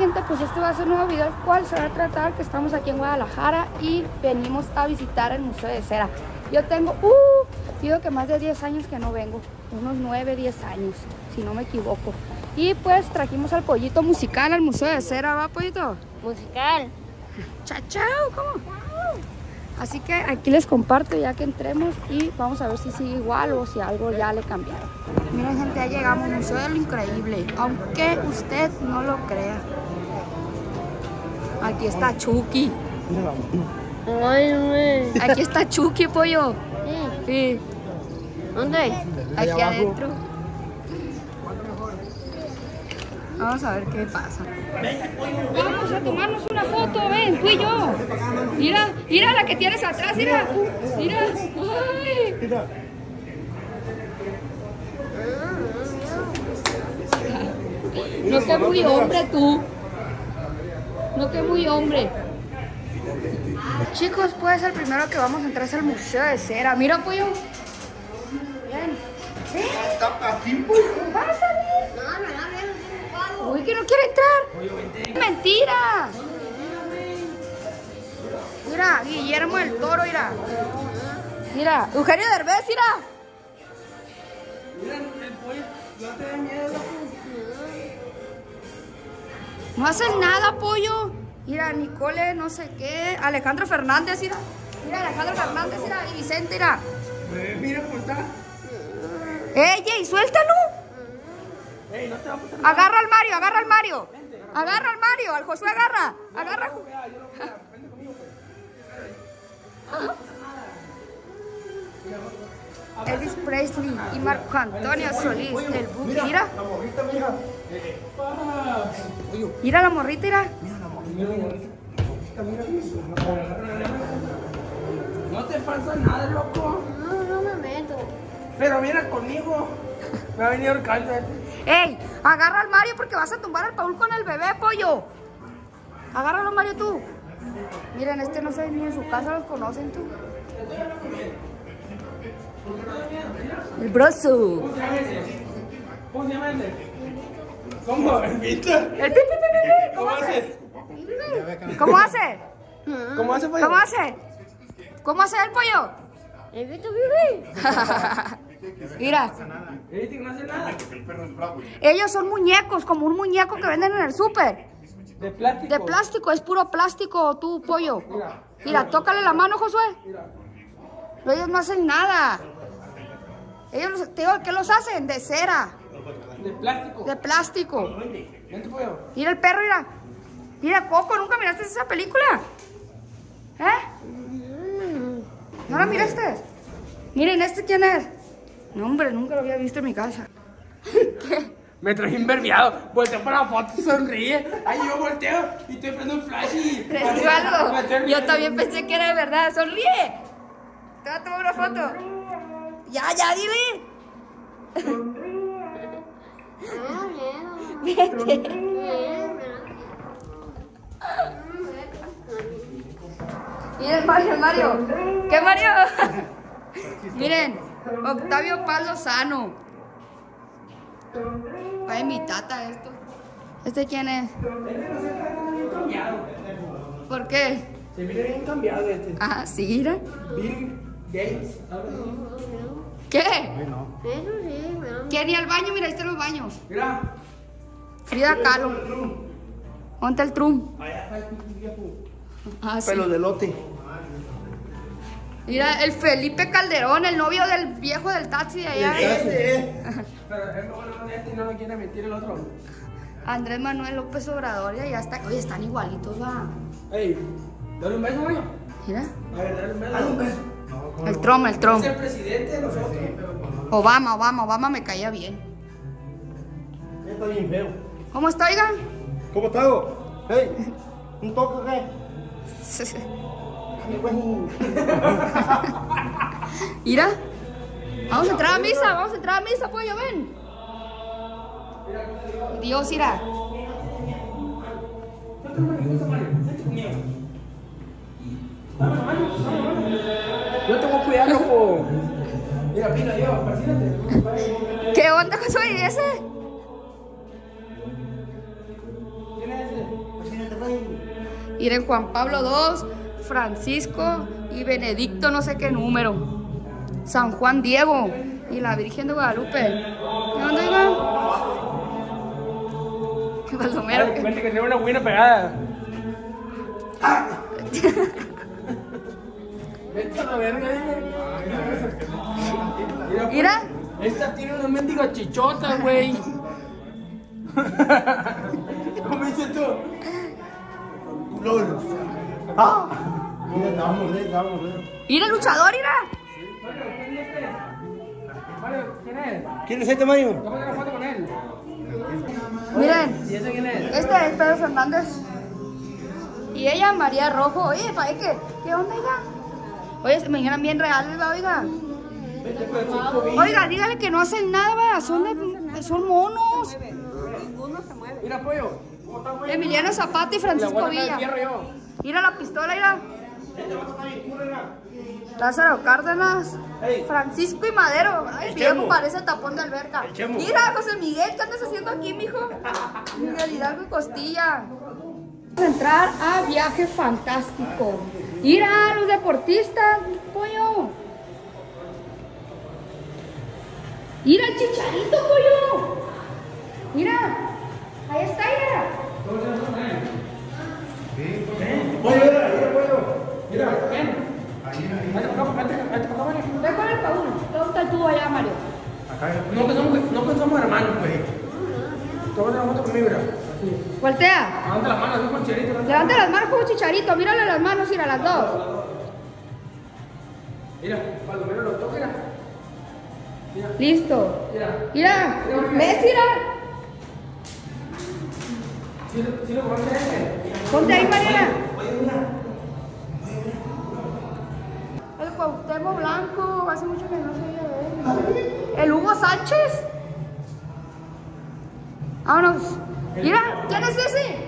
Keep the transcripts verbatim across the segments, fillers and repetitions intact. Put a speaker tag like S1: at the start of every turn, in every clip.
S1: gente, pues este va a ser un nuevo video, el cual se va a tratar que estamos aquí en Guadalajara y venimos a visitar el Museo de Cera. Yo tengo, uh, digo que más de diez años que no vengo, unos nueve, diez años, si no me equivoco. Y pues trajimos al pollito musical al Museo de Cera, ¿va, pollito?
S2: Musical.
S1: Chao, chao, ¿cómo? Así que aquí les comparto ya que entremos y vamos a ver si sigue igual o si algo ya le cambiaron. Miren, gente, ya llegamos al Museo de lo Increíble, aunque usted no lo crea. Aquí está Chucky.
S2: Ay, güey.
S1: Aquí está Chucky, pollo.
S2: Sí.
S1: Sí.
S2: ¿Dónde?
S1: Aquí adentro. Vamos a ver qué pasa. Vamos a tomarnos una foto, ven, tú y yo. Mira, mira la que tienes atrás, mira. Mira. Ay. No que muy hombre tú. No que muy hombre. Chicos, pues el primero que vamos a entrar es al Museo de Cera. Mira, pollo. Bien. ¿Eh?
S3: Aquí, pues.
S1: Pásale.
S2: No, no, no, no.
S1: Uy, que no quiere entrar. Mentira. Mira, Guillermo del Toro, mira. Mira, Eugenio Derbez, mira.
S3: Mira, el pollo, no te da miedo.
S1: No hacen nada, pollo. Mira, Nicole, no sé qué. Alejandro Fernández, mira. Mira, Alejandro Fernández, mira. Y Vicente, mira.
S3: Eh, mira cómo está.
S1: ¡Ey, ey, suéltalo!
S3: Ey, no te va a pasar nada.
S1: Agarra al Mario, agarra al Mario. Agarra al Mario, al Josué agarra. Agarra. Elvis Presley y Marco Antonio Solís, el Buki. Mira,
S3: La morrita, mira.
S1: mira la morrita, mira.
S3: Mira la morrita. Mira, mira. No te pasa nada, loco.
S2: No, no me meto.
S3: Pero mira conmigo. Me ha venido el caldo.
S1: ¡Ey! Agarra al Mario porque vas a tumbar al Paul con el bebé, pollo. Agárralo, Mario, tú. Miren, este no sé ni en su casa los conocen, tú. El brazo.
S3: ¿Cómo se llama ese? ¿Cómo? ¿El Víctor?
S1: El pi, pi, pi, pi, pi.
S3: ¿Cómo hace?
S1: ¿Cómo hace?
S3: ¿Cómo hace, pollo?
S1: ¿Cómo hace? ¿Cómo hace el pollo?
S2: ¿El Vito vive?
S1: Mira,
S3: ¿Viste que no hace nada?
S1: ellos son muñecos, como un muñeco que venden en el súper.
S3: De plástico.
S1: De plástico, es puro plástico, tú, pollo. Mira, tócale la mano, Josué. Ellos no hacen nada. Ellos, los- te digo, ¿qué los hacen? De cera,
S3: De plástico.
S1: de plástico.
S3: Vente, pollo.
S1: Mira el perro, mira. Mira, Coco, ¿nunca miraste esa película? ¿Eh? ¿No la miraste? Miren, ¿este quién es? No, hombre, nunca lo había visto en mi casa. ¿Qué?
S3: Me traje inverbiado. Volteo para la foto, sonríe. Ahí yo volteo y estoy prendo un flash y...
S1: ¿Prendió algo?
S3: Me estoy
S1: Yo
S3: riendo.
S1: también pensé que era de verdad. ¡Sonríe! Te voy a tomar una foto. Ya, ya, dile.
S2: No,
S1: Vete. Miren, Mario, Mario. ¿Qué, Mario? Miren, Octavio Paz Lozano. Ay, mi tata esto. ¿Este quién es? ¿Por qué?
S3: Se mira bien cambiado este.
S1: Ah, sí, mira.
S3: Bill Gates.
S1: ¿Qué?
S3: Bueno.
S2: Eso sí, me da.
S1: ¿Quién ir al baño? Mira, ahí están los baños.
S3: Mira.
S1: Frida Kahlo. Ponte el trum.
S3: Allá está el viejo.
S1: Ah, sí.
S3: Pelo de lote.
S1: Mira, el Felipe Calderón, el novio del viejo del taxi de allá.
S3: Ese es. Pero es bueno de este y no lo quiere mentir el otro.
S1: Andrés Manuel López Obrador, ya está. Oye, están igualitos, va.
S3: Ey, dale un beso, güey.
S1: Mira.
S3: A ver, dale un beso. Dale un beso.
S1: El Trump, el Trump.
S3: Es el presidente de nosotros.
S1: Obama, Obama, Obama me caía bien.
S3: Está bien feo.
S1: ¿Cómo está, oigan?
S3: ¿Cómo está? Hey, un toque, ¿qué?
S1: Mira. Vamos a entrar a misa, vamos a entrar a misa, pollo, ven. Dios irá.
S3: Yo te voy a cuidar, loco. Mira, mira, yo, persínate.
S1: ¿Qué onda con su ese?
S3: ¿Quién es ese?
S1: Miren, Juan Pablo segundo, Francisco y Benedicto no sé qué número. San Juan Diego y la Virgen de Guadalupe. ¿Qué onda, oiga? ¿Qué Baldomero?
S3: Ay, cuenta que tiene una buena pegada. Vete a la verga, mira.
S1: Mira.
S3: Esta tiene una mendiga chichota, güey. ¿Cómo dices tú? Lolo. ¡Ah! Mira, te vamos a morder, te vamos a morder.
S1: Mira el luchador, mira.
S3: ¿Quién es?
S4: ¿Quién es este, Mario?
S3: Vamos a hacer una foto con él.
S1: Miren.
S3: ¿Y ese quién es?
S1: Este es Pedro Fernández. Y ella, María Rojo. Oye, ¿para qué? ¿Qué onda, oiga? Oye, me miran bien reales, ¿va, oiga? Oiga, dígale que no hacen nada, ¿va? Son, de, son monos.
S3: Mira, pollo.
S1: Emiliano Zapata y Francisco Villa. Mira la pistola, mira. Lázaro Cárdenas, Francisco y Madero. Ay, el viejo parece tapón de alberca. Mira, José Miguel, ¿qué andas haciendo aquí, mijo? Miguel Hidalgo y Costilla. Vamos a entrar a Viaje Fantástico. Mira, los deportistas, pollo. Mira el Chicharito, pollo. Mira, ahí está, mira.
S3: Pollo, mira, mira, pollo. Mira, ven.
S1: Ve con el Paulo. ¿Dónde está el tubo allá, Mario?
S3: No que somos, no que somos hermanos, güey. Tómate la foto conmigo, mira.
S1: Voltea.
S3: Levanta las manos, así con Chicharito.
S1: Levanta las manos como Chicharito. Mírale las manos, mira, las dos.
S3: Mira, Baldomero lo toca, mira. Mira.
S1: Listo.
S3: Mira.
S1: Mira. ¿Ves, mira?
S3: ¿Sí, sí lo conoces ese?
S1: Ponte ahí, Mariana. El Cuauhtémoc Blanco. Hace mucho que no se veía de él. El Hugo Sánchez. Vámonos. Mira, ¿quién es ese?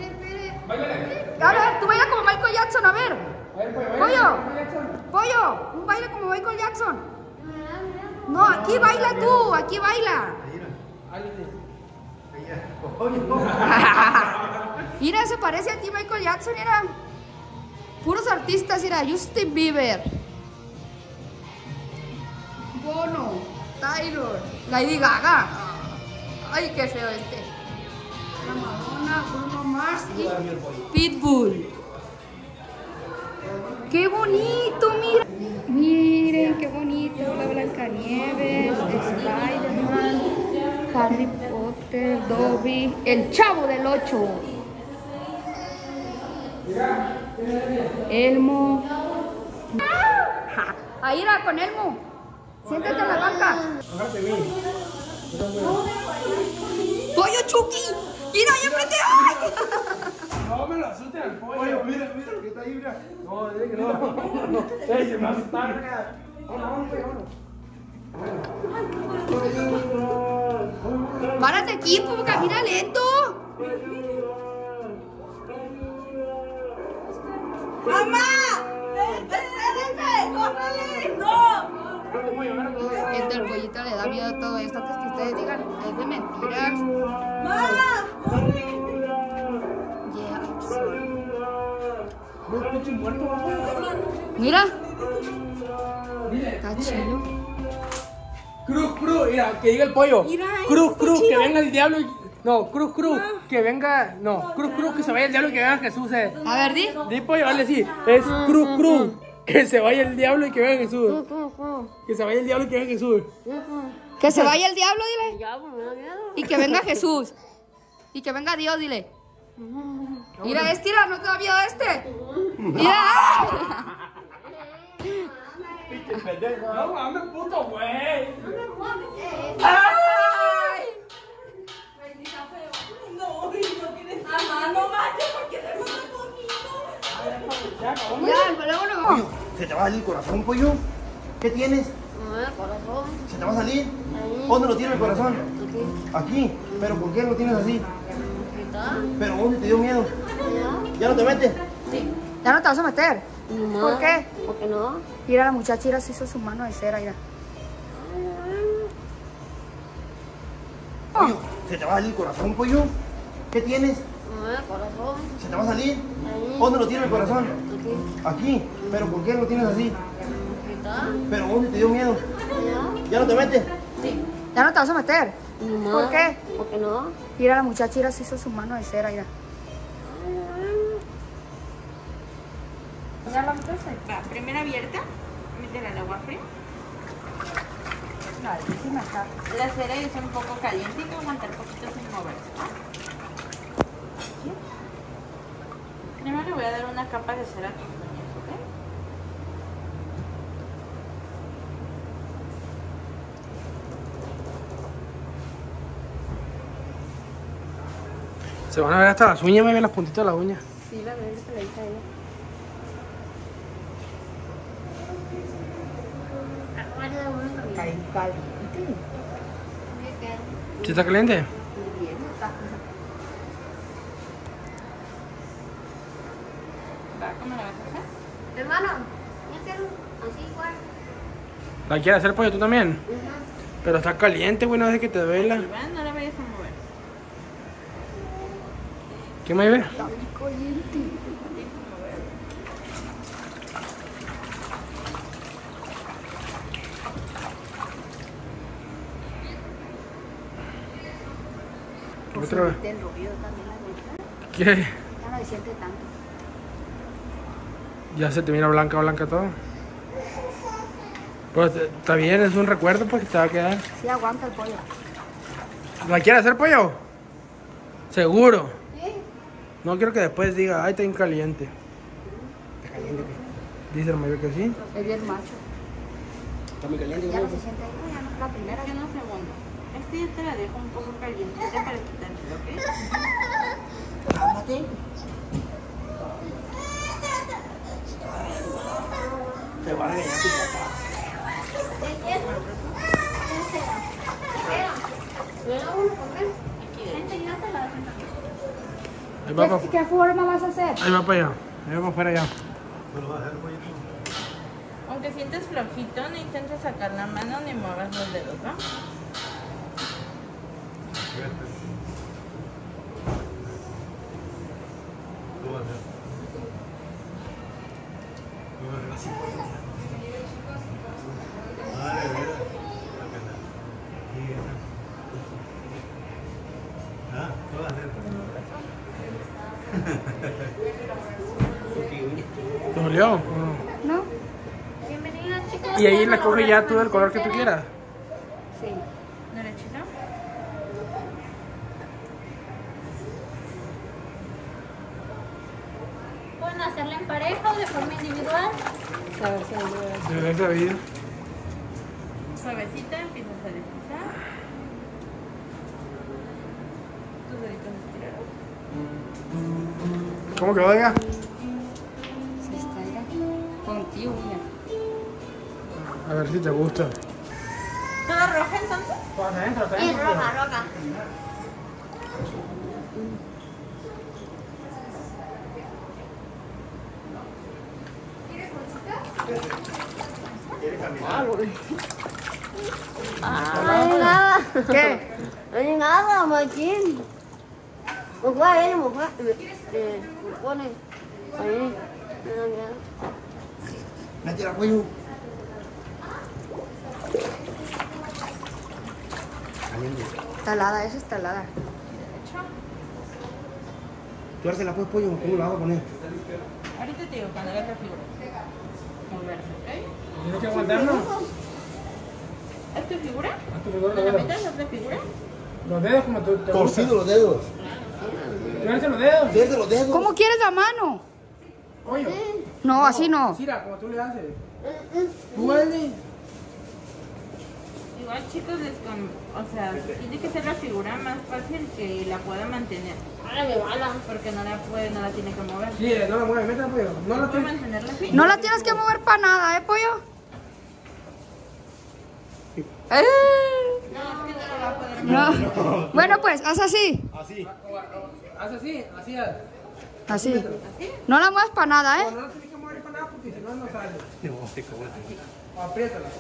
S1: A ver, tú baila como Michael Jackson, a ver. Pollo, pollo, un baile como Michael Jackson. No, aquí baila tú, aquí baila. Mira, se parece a ti Michael Jackson, mira. Puros artistas, mira, Justin Bieber, Bono, Taylor, Lady Gaga. Ay, qué feo este. La Madonna, Bruno Mars y Pitbull. ¡Qué bonito, mira! Miren, qué bonito. La Blancanieves, Spider-Man, Harry Potter, Dobby, el Chavo del Ocho. Elmo. ¡Ah! Ahí va con Elmo. Siéntate en la banca. ¡Pollo Chucky! ¡Mira, ahí enfrente! ¡Ay!
S3: No me lo asusten al pollo. Mira, mira, que está ahí, mira. No, dile que no. No, se me va a asustar. Vamos, vamos,
S1: ¡Párate aquí, pues, camina lento!
S5: ¡Mamá! ¡Espérense! ¡Córrele! ¡No!
S1: Este, el pollito le da miedo a todo esto. Antes que ustedes digan, es de mentiras.
S5: ¡Mamá! ¡Corre!
S1: Mira. Está chido.
S3: Cruz, cruz, mira, que diga el pollo.
S5: Mira,
S3: Cruz,
S5: está
S3: cruz, que
S5: chido.
S3: venga el diablo. y- No, cruz, cruz, que venga. No, cruz, cruz, que se vaya el diablo y que venga Jesús. Eh.
S1: A ver, di.
S3: Di pollo, dale sí. Es cruz, cruz, que se vaya el diablo y que venga Jesús. Que se vaya el diablo y que venga Jesús.
S1: Que se vaya el diablo, dile.
S2: Ya, pues me da miedo.
S1: Y que venga Jesús. Y que venga Dios, dile. Mira, este, mira, no te da miedo este. Mira.
S3: No mames, puto güey.
S1: ¡Ay!
S5: No, no tienes. Mamá, no manches, porque se fue conmigo.
S1: Ya, luego no.
S4: ¿Se te va a salir el corazón, pollo? ¿Qué tienes?
S2: No, el corazón.
S4: ¿Se te va a salir? ¿Dónde lo tiene el corazón? Aquí. ¿Pero por qué lo tienes así?
S2: ¿Está?
S4: ¿Pero dónde te dio miedo?
S2: ¿Ya?
S4: ¿Ya no te metes?
S2: Sí.
S1: Ya no te vas a meter.
S2: No.
S1: ¿Por qué?
S2: ¿Por qué no?
S1: Mira, la muchacha mira, se hizo su mano de cera, mira.
S4: Pollo, ¿se te va a salir el corazón, pollo? ¿Qué tienes?
S2: No, Dame el corazón.
S4: ¿Se te va a salir?
S2: Ahí.
S4: ¿Dónde lo tiene el corazón?
S2: Aquí.
S4: Aquí. ¿Pero por qué lo tienes así?
S2: Aquí está.
S4: ¿Pero dónde te dio miedo?
S2: Ya.
S4: ¿Ya no te metes?
S2: Sí.
S1: ¿Ya no te vas a meter?
S2: No.
S1: ¿Por qué?
S2: ¿Por qué no?
S1: Mira, la muchacha mira, se hizo su mano de cera, mira. ¿Ya la metiste?
S5: Va, primero abierta. Métela al agua fría.
S1: Vale, sí me está.
S5: La cera es un poco caliente y que aguantar poquito sin moverse. ¿Va? ¿Sí? Primero le voy a dar una capa de cera a tus uñas, ¿ok?
S3: Se van a ver hasta las uñas, me ven las puntitas de las uñas.
S1: Sí, la veo que le dije a ella. Caliente.
S3: ¿Sí está caliente?
S1: Bien, está.
S5: Va, ¿cómo la vas a hacer?
S2: Hermano, yo quiero así igual.
S3: ¿La quieres hacer pollo tú también? Pero está caliente, güey, no dejes que te duela.
S5: Sí, va, no la vayas a mover.
S3: ¿Qué me ve?
S1: Está muy caliente.
S3: Otra vez.
S1: Del ruido también la neta.
S3: ¿Qué?
S1: Ya no se siente tanto.
S3: Ya se te mira blanca, blanca todo. Pues eh, está bien, es un recuerdo porque te va a quedar.
S1: Sí, aguanta el pollo.
S3: ¿La quieres hacer pollo? ¿Seguro? No quiero que después diga, ay, está bien caliente. ¿Está caliente qué? Dice el mayor que sí.
S1: Es bien macho.
S4: Está muy caliente.
S1: Ya no se siente ahí. No, ya no. La primera.
S5: Espérate unos segundos. Este ya te la dejo un poco calientita para quitártelo, ¿ok?
S4: Cálmate. Te va a regañar tu papá.
S3: Ahí va para
S1: ¿Qué, ¿Qué forma vas a hacer?
S3: ahí va para allá. Ahí va para afuera allá.
S5: Aunque sientes flojito, no intentes sacar la mano ni muevas los dedos, ¿va?
S3: ¿Te dolió? No.
S1: ¿No?
S2: Bienvenida, chicos.
S3: Y ahí la coge ya tú del color que tú quieras.
S1: Sí.
S5: ¿Derechito?
S2: Pueden hacerla en pareja o de forma individual.
S1: A ver si ayuda.
S3: Se ve esa vida.
S5: Suavecita, empiezas a deslizar. Tus deditos estirados.
S3: ¿Cómo quedó, oiga?
S1: Sí, está ahí. Contigo, mira.
S3: A ver si te gusta.
S5: ¿Toda roja entonces?
S3: Pues adentro, está
S2: Y roja, roja. Ah, no hay nada.
S1: ¿Qué?
S2: No hay nada, machín. Mujer, ahí, mujer. Eh, me pone ahí. Me da miedo.
S4: Mete el apoyo. Caliente.
S1: Talada, esa es talada.
S4: Tuércela pues, pollo. ¿Cómo la vas a poner?
S5: Ahorita te digo, cuando hagas la figura. Moverse, ¿ok?
S3: Tienes que aguantarlo.
S5: ¿Es tu figura?
S3: Haz tu figura
S5: ¿Me
S3: de
S5: la
S3: dedos.
S5: metes? ¿Es la figura?
S3: Los dedos como tú te
S4: Torcido los dedos.
S3: Tuércese los dedos.
S4: Desde los dedos.
S1: ¿Cómo quieres la mano?
S3: Pollo.
S1: No, así no.
S3: Mira, como tú le haces. Tú, Wendy.
S5: Igual, chicos, les con... o sea, tiene que ser la figura más fácil que la pueda mantener.
S2: Ahora me bala.
S5: Porque no la puede, no la tiene que mover.
S3: Sí, no la mueves, métela, pollo. No la
S5: ¿Puede
S3: tienes.
S5: mantenerla así?
S1: No la tienes que mover para nada, ¿eh, pollo? ¡Eh!
S5: No, es que no la va a poder mover.
S1: No. Bueno, pues, haz así.
S4: Así.
S3: Haz así, así haz.
S1: Así. No la muevas para nada, ¿eh?
S3: No la tienes que mover para nada porque si no, no sale. Apriétala.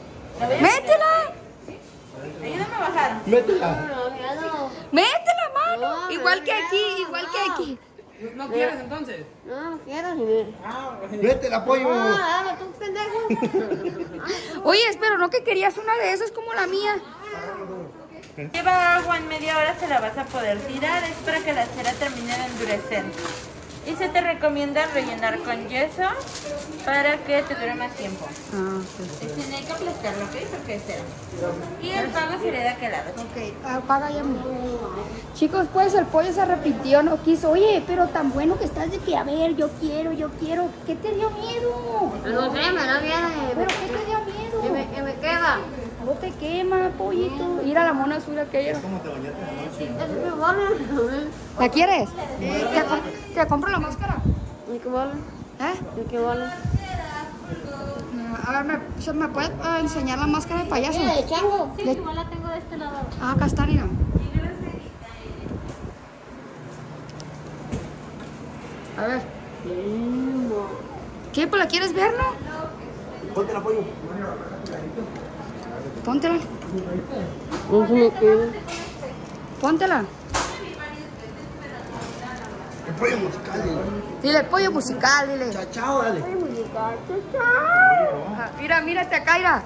S1: ¡Métela!
S5: Ayúdame a bajar.
S4: Métela.
S2: No, me da miedo.
S1: ¡Métela, mano!
S2: No,
S1: Igual
S2: no
S1: que aquí,
S2: quiero,
S1: igual
S2: no.
S1: que aquí.
S3: ¿No quieres entonces?
S2: No, no quiero. ni-
S3: Ah,
S4: Vete el apoyo.
S2: No, dame tú, pendejo.
S1: Oye, pero no que querías una de esas como la mía.
S5: Lleva agua en media hora, se la vas a poder tirar. Es para que la cera termine de endurecer. Y se te recomienda rellenar con yeso para que te dure más tiempo.
S1: Ah,
S5: Y si hay que aplastarlo, ¿ok? Porque es cera. Y el pago sería de aquel lado.
S1: ok. Ah, paga ya. Chicos, pues el pollo se arrepintió, no quiso. Oye, pero tan bueno que estás de que, a ver, yo quiero, yo quiero. ¿Qué te dio miedo?
S2: No sé, me da miedo.
S1: ¿Pero qué te dio miedo?
S2: Que me, que me queda.
S1: No te quema, pollito. Ir a la mona azul aquella.
S4: ¿Cómo te bañaste anoche?
S2: Eso me vale.
S1: ¿La quieres? ¿Te, com- te compro la máscara?
S2: ¿Y qué vale?
S1: ¿Eh?
S2: ¿Y qué vale?
S1: A ver, ¿me, se me puede eh, enseñar la máscara de payaso?
S2: ¿De chango?
S5: Sí, igual la tengo de este lado.
S1: Ah, acá está, mira. A ver. ¿Qué? ¿Pues la quieres ver, no?
S4: Ponte el apoyo.
S1: Póntela.
S2: No se me queda.
S1: Póntela.
S4: El pollo musical.
S1: Dile, pollo musical, dile.
S4: Chao, chao, dale.
S1: Ah, Mira, mírate acá, mira.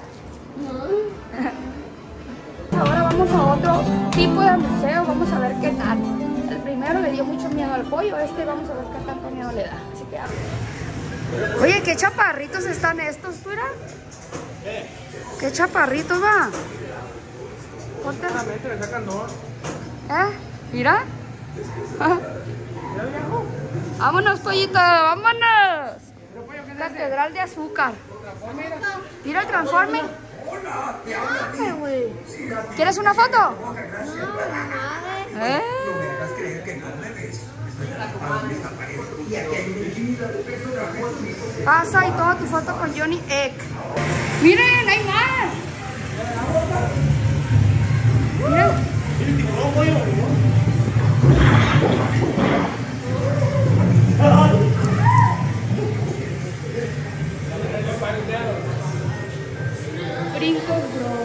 S1: Ahora vamos a otro tipo de museo, vamos a ver qué tal. El primero le dio mucho miedo al pollo, este vamos a ver qué tanto miedo le da. Así que... Oye, qué chaparritos están estos, ¿tú mira? Qué chaparritos, va. Ponte.
S3: Solamente le sacan dos.
S1: ¿Eh? Mira. Vámonos, pollito, vámonos. Catedral de azúcar. Mira el transforme. Ay, güey. ¿Quieres una foto? ¿Eh? Pasa y toma tu foto con Johnny Egg. Miren, hay más. Miren. Brincos, bro.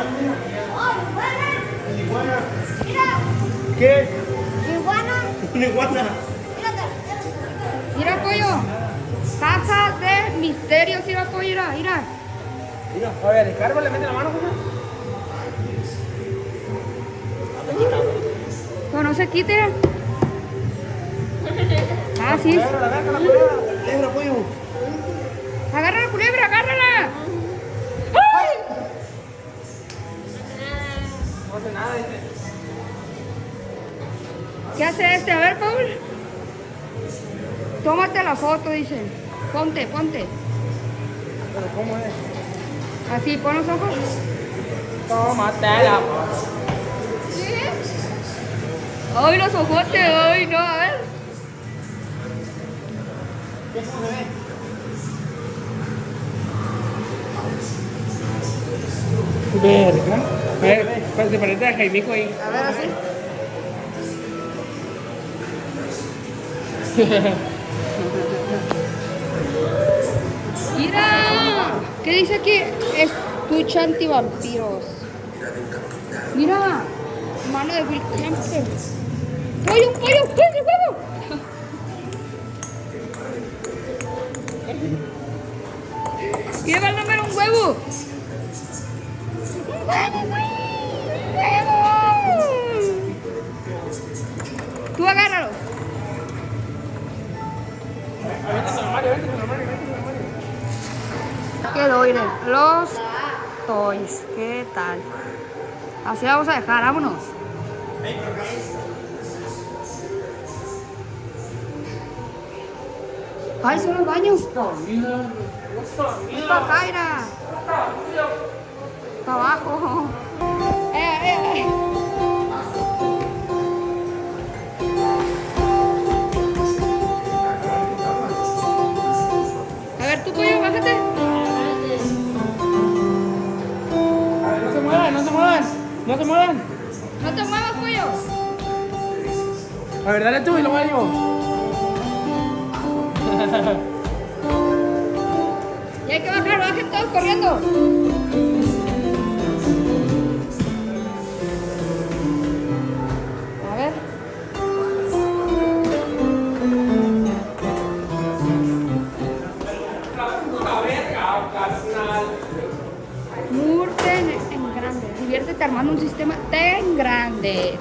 S4: ¿Qué?
S2: Iguana.
S4: Una iguana.
S1: Mira, pollo. Caja de misterios, mira, pollo, mira, mira.
S3: Mira, a ver, Ricardo le mete la mano, ¿cómo?
S1: Pero no se quite. Ah, sí.
S3: La verga, la culebra.
S4: Deja el apoyo.
S1: Agarra la culebra, agárrala.
S3: No hace nada, dice.
S1: ¿Qué hace este? A ver, Paul. Tómate la foto, dice. Ponte, ponte.
S3: Pero ¿cómo es?
S1: Así, pon los ojos.
S3: Tómatela.
S1: Ay, los ojotes, ay, no, a ver.
S3: Verga. A ver, pues se parece a Jaimico ahí.
S1: A ver, así. Mira, ¿qué dice aquí? Estuche antivampiros. Mira, mano de Will Kemper. ¡Pollo, un pollo! ¡Pollo, el huevo! Lleva el número un huevo. ¡Un huevo, güey! ¡Un huevo! Tú agárralo. Quedó, miren, los toys. ¿Qué tal? Así la vamos a dejar, vámonos. Ay, son los baños. Es para acá, mira. Para abajo. Eh, eh, eh. A ver, tú, pollo, bájate.
S3: A ver, no se muevan, no se muevan. No se muevan.
S1: No te muevas, pollo.
S3: A ver, dale tú y lo baño.
S1: Y hay que bajar, bajen todos corriendo. A ver. grandes. Diviértete armando un sistema tan grande.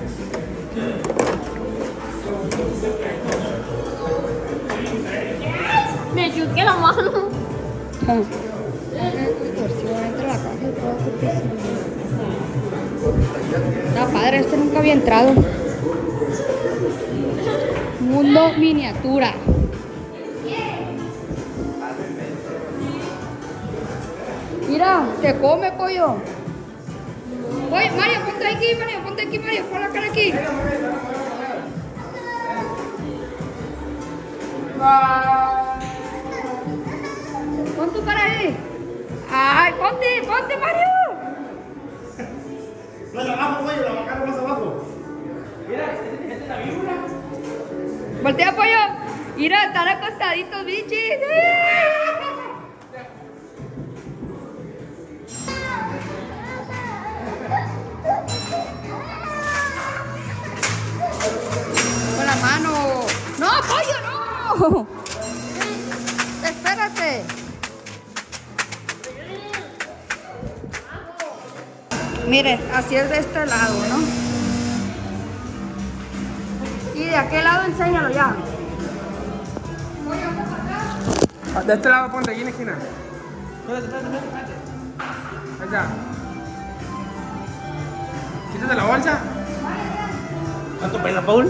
S2: Me chuqué la mano.
S1: Ah. Entra la caja y todo, porque sí. Está padre, este nunca había entrado. Mundo miniatura. Mira, te come, pollo. Oye, Mario, ponte aquí, Mario, ponte aquí, Mario, pon la cara aquí. Pon tu cara ahí. Ay, ponte, ponte, Mario.
S4: Más abajo, güey, la cara más abajo.
S1: Voltea, pollo. Mira, están acostaditos, bichis. Con la mano. No, pollo, no. Espérate. Miren, así es de este lado, ¿no? Y de aquel lado enséñalo ya.
S3: De este lado ponte aquí en la esquina. Espérate, espérate, espérate. Ahí está. Quítate la bolsa.
S4: ¿Cuánto pesa, Paul?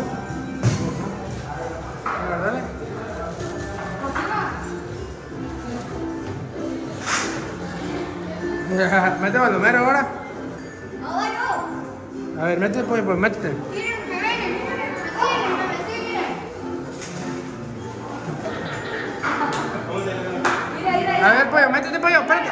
S3: A ver, dale. Mete baldomero ahora. A ver, métete, pues, pues métete. A ver, pollo, métete, pollo, espérate.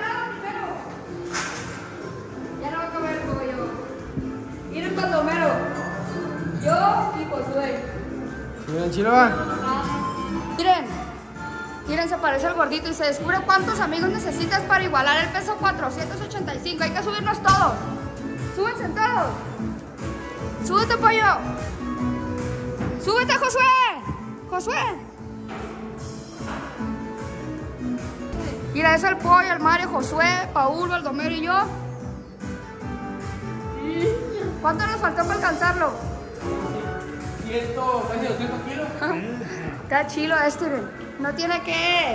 S1: Ya no va a comer pollo. Miren baldomero. Yo y Josué.
S3: Miren, chilo va.
S1: Miren, miren, se parece al gordito y se descubre cuántos amigos necesitas para igualar el peso cuatrocientos ochenta y cinco. Hay que subirnos todos. Súbense todos. Súbete, pollo. Súbete, Josué. Josué. Mira, es el pollo, el Mario, Josué, Paul, Baldomero y yo. ¿Cuánto nos faltó para alcanzarlo?
S3: ciento, casi doscientos kilos.
S1: Está chilo este, no tiene que.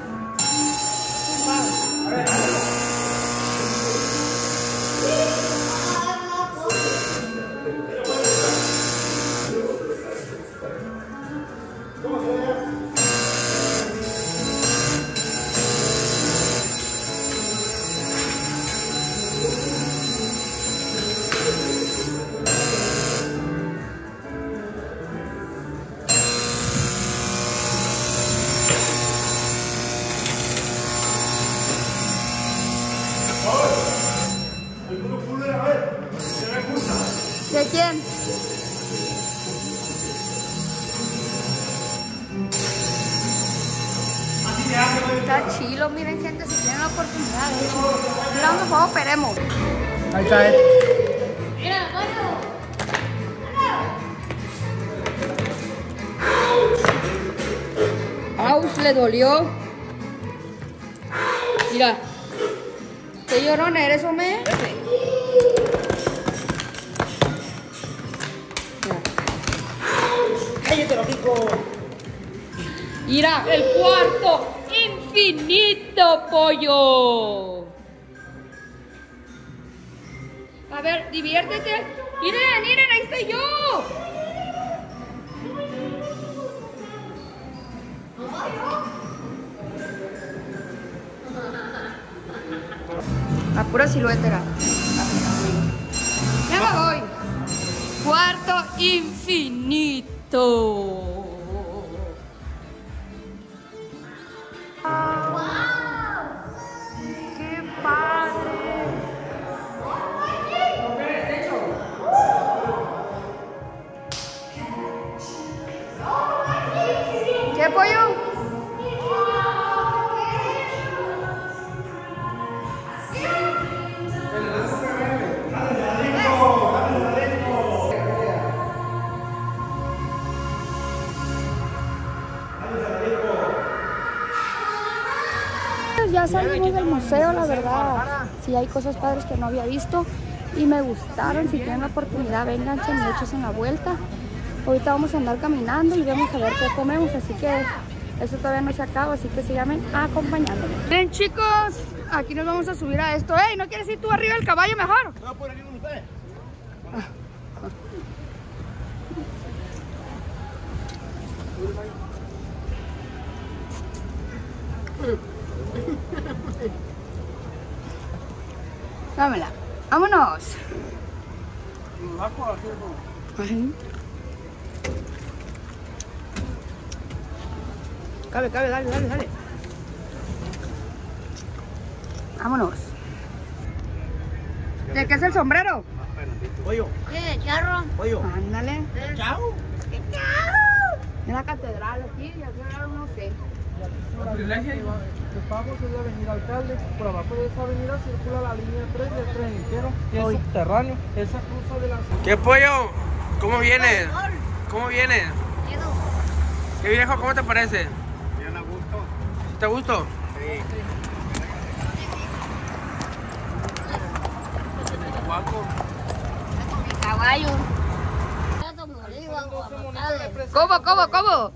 S1: ¿De quién? Está chilo, miren, gente, si tienen la oportunidad, de hecho. Mira dónde juego operemos.
S3: Ahí está, eh.
S2: Mira, Mario.
S1: Aus, le dolió. Mira. ¿Qué llorón eres, hombre?
S4: ¡Cállate, loquito!
S1: Mira, el cuarto infinito, pollo. A ver, diviértete. Miren, miren, ahí estoy yo. La pura silueta era. Ya me voy. Cuarto infinito. ¡Qué padre! ¿Qué, pollo? Ya salimos del museo, la verdad. Sí, hay cosas padres que no había visto y me gustaron. Si tienen la oportunidad, vengan, y echen la vuelta. Ahorita vamos a andar caminando y vamos a ver qué comemos, así que eso todavía no se acaba, así que síganme acompañándome. Bien, chicos, aquí nos vamos a subir a esto. ¡Ey! ¿No quieres ir tú arriba del caballo mejor?
S4: No, por aquí con ustedes.
S1: Dámela. ¡Vámonos! Ay. Cabe, cabe, dale, dale, dale. Vámonos. ¿De qué es el sombrero?
S4: Pollo,
S2: ¿Qué, charro?
S4: pollo.
S1: Ándale.
S4: Chao.
S1: En la catedral aquí, y aquí ahora no sé.
S3: El privilegio de pagos es la avenida Alcalde. Por abajo de esa avenida circula la línea tres del tren ligero, que es subterráneo. Esa cruza de la... ¿Qué pollo? ¿Cómo vienes? ¿Cómo vienes? ¿Qué viejo? ¿Cómo te parece?
S4: Bien a gusto.
S3: ¿Te a gusto?
S4: Sí.
S3: Guapo.
S2: Mi caballo.
S1: ¿Cómo, cómo, cómo?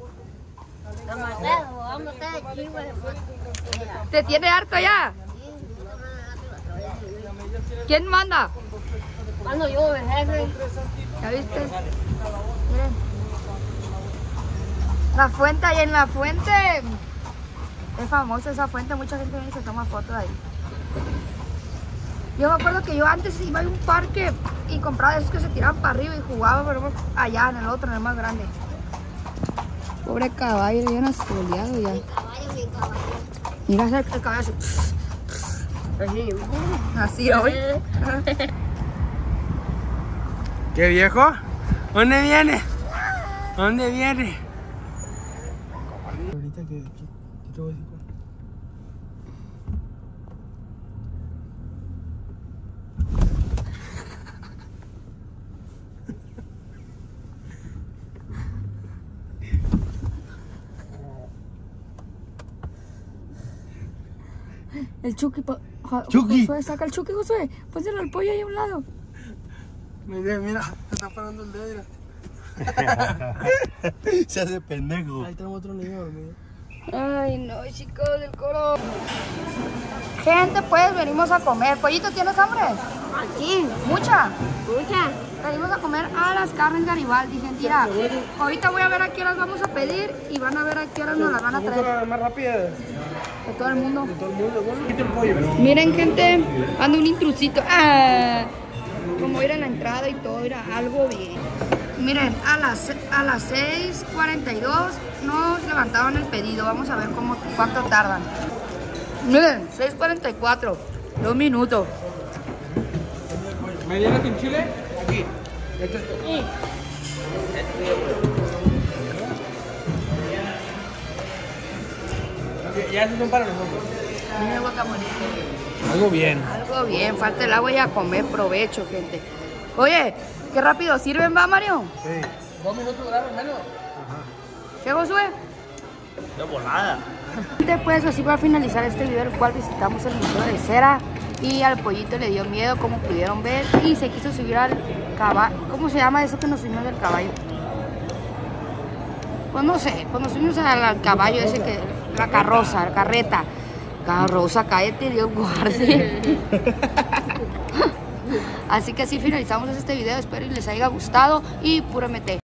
S1: ¿Te tiene harto ya? ¿Quién manda?
S2: Cuando yo, el jefe.
S1: ¿Ya viste? Miren. La fuente, ahí en la fuente. Es famosa esa fuente, mucha gente viene y se toma fotos ahí. Yo me acuerdo que yo antes iba a un parque y compraba esos que se tiraban para arriba y jugaba, pero allá en el otro, en el más grande. Pobre caballo, ya no soleado ya.
S2: Mi caballo, mi caballo.
S1: Mira el, el caballo así. Así hoy.
S3: ¿Qué viejo? ¿Dónde viene? ¿Dónde viene? Ahorita que, que, que te voy a decir.
S1: El Chucky, po, jo,
S3: Chucky.
S1: Josué, saca el Chucky, Josué. Pónselo al pollo ahí a un lado.
S3: Mira, mira, te está parando el dedo.
S4: Se hace pendejo.
S3: Ahí tenemos otro niño dormido.
S1: Ay, no, chicos del coro. Gente, pues venimos a comer. Pollito, ¿tienes hambre?
S2: Sí,
S1: ¿Mucha?
S2: mucha.
S1: Venimos a comer a las carnes Garibaldi, gente. Mira, ahorita voy a ver a qué horas vamos a pedir y van a ver a qué horas nos las van a traer.
S3: La más rápida de
S1: De todo el mundo.
S3: todo el mundo. Bueno, quita el pollo.
S1: Miren, gente, anda un intrusito. Ah, como ir a la entrada y todo, era algo bien. Miren, a las, a las seis cuarenta y dos nos levantaron el pedido. Vamos a ver cómo, cuánto tardan. Miren, seis cuarenta y cuatro, dos minutos.
S3: ¿Mediana sin chile? Aquí. Este.
S1: Sí.
S3: Ya esos son para nosotros.
S1: Miren el guacamole.
S3: Algo bien.
S1: Algo bien, falta el agua y a comer, provecho, gente. Oye, qué rápido sirven, ¿va, Mario?
S4: Sí.
S3: Dos minutos duraron menos.
S1: ¿Qué, Josué?
S4: De volada.
S1: Pues así para finalizar este video, el cual visitamos el Museo de Cera y al pollito le dio miedo, como pudieron ver, y se quiso subir al caballo. ¿Cómo se llama eso que nos subimos del caballo? Pues no sé, pues nos subimos al, al caballo ese que, la carroza, la carreta. Carroza, cállate, Dios guarde. Así que así finalizamos este video, espero y les haya gustado y puro M T.